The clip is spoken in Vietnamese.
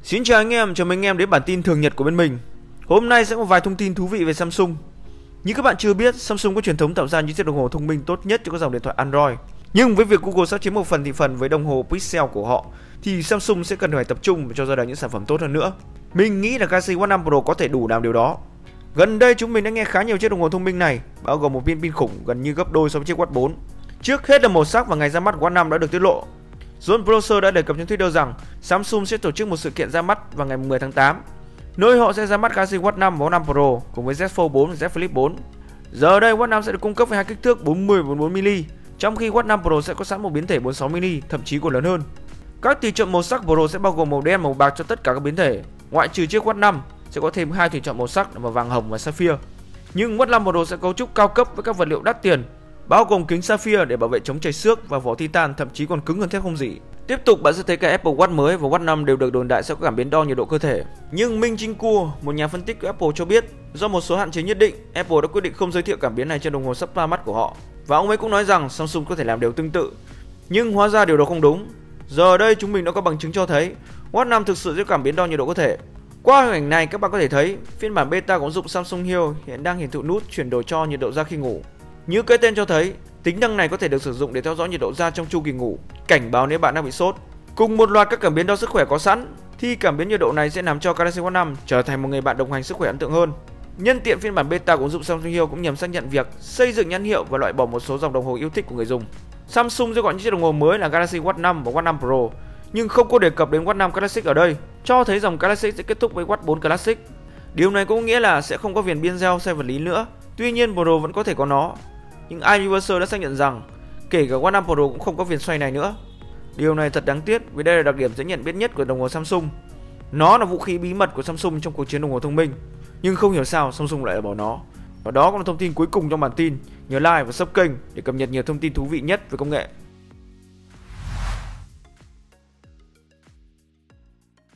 Xin chào anh em, chào mừng anh em đến bản tin thường nhật của bên mình. Hôm nay sẽ có vài thông tin thú vị về Samsung. Như các bạn chưa biết, Samsung có truyền thống tạo ra những chiếc đồng hồ thông minh tốt nhất cho các dòng điện thoại Android. Nhưng với việc Google sắp chiếm một phần thị phần với đồng hồ Pixel của họ, thì Samsung sẽ cần phải tập trung và cho ra đời những sản phẩm tốt hơn nữa. Mình nghĩ là Galaxy Watch 5 Pro có thể đủ làm điều đó. Gần đây chúng mình đã nghe khá nhiều chiếc đồng hồ thông minh này, bao gồm một viên pin khủng gần như gấp đôi so với chiếc Watch 4. Trước hết là màu sắc và ngày ra mắt Watch 5 đã được tiết lộ. John Prosser đã đề cập trên Twitter rằng Samsung sẽ tổ chức một sự kiện ra mắt vào ngày 10 tháng 8, nơi họ sẽ ra mắt Galaxy Watch 5 và Watch 5 Pro cùng với Z Fold 4 và Z Flip 4. Giờ đây Watch 5 sẽ được cung cấp với hai kích thước 40 và 44mm, trong khi Watch 5 Pro sẽ có sẵn một biến thể 46mm, thậm chí còn lớn hơn. Các tùy chọn màu sắc Pro sẽ bao gồm màu đen, màu bạc cho tất cả các biến thể, ngoại trừ chiếc Watch 5 sẽ có thêm hai tùy chọn màu sắc là màu vàng hồng và sapphire. Nhưng Watch 5 Pro sẽ cấu trúc cao cấp với các vật liệu đắt tiền, bao gồm kính sapphire để bảo vệ chống chảy xước và vỏ titan thậm chí còn cứng hơn thép không rỉ. Tiếp tục bạn sẽ thấy cả Apple Watch mới và Watch 5 đều được đồn đại sẽ có cảm biến đo nhiệt độ cơ thể. Nhưng Minh Jin Kuo, một nhà phân tích của Apple cho biết, do một số hạn chế nhất định, Apple đã quyết định không giới thiệu cảm biến này trên đồng hồ sắp ra mắt của họ. Và ông ấy cũng nói rằng Samsung có thể làm điều tương tự. Nhưng hóa ra điều đó không đúng. Giờ đây chúng mình đã có bằng chứng cho thấy Watch 5 thực sự có cảm biến đo nhiệt độ cơ thể. Qua hình ảnh này các bạn có thể thấy phiên bản beta của ứng dụng Samsung Health hiện đang hiển thị nút chuyển đổi cho nhiệt độ da khi ngủ. Như cái tên cho thấy, tính năng này có thể được sử dụng để theo dõi nhiệt độ da trong chu kỳ ngủ, cảnh báo nếu bạn đang bị sốt. Cùng một loạt các cảm biến đo sức khỏe có sẵn, thì cảm biến nhiệt độ này sẽ làm cho Galaxy Watch 5 trở thành một người bạn đồng hành sức khỏe ấn tượng hơn. Nhân tiện phiên bản beta của ứng dụng Samsung Health cũng nhằm xác nhận việc xây dựng nhãn hiệu và loại bỏ một số dòng đồng hồ yêu thích của người dùng. Samsung sẽ gọi những chiếc đồng hồ mới là Galaxy Watch 5 và Watch 5 Pro, nhưng không có đề cập đến Watch 5 Classic ở đây, cho thấy dòng Classic sẽ kết thúc với Watch 4 Classic. Điều này cũng nghĩa là sẽ không có viền biên gel xoay vật lý nữa. Tuy nhiên Pro vẫn có thể có nó. Nhưng iUniverse đã xác nhận rằng kể cả Watch 5 Pro cũng không có viền xoay này nữa. Điều này thật đáng tiếc vì đây là đặc điểm dễ nhận biết nhất của đồng hồ Samsung. Nó là vũ khí bí mật của Samsung trong cuộc chiến đồng hồ thông minh. Nhưng không hiểu sao Samsung lại bỏ nó. Và đó cũng là thông tin cuối cùng trong bản tin. Nhớ like và sub kênh để cập nhật nhiều thông tin thú vị nhất về công nghệ.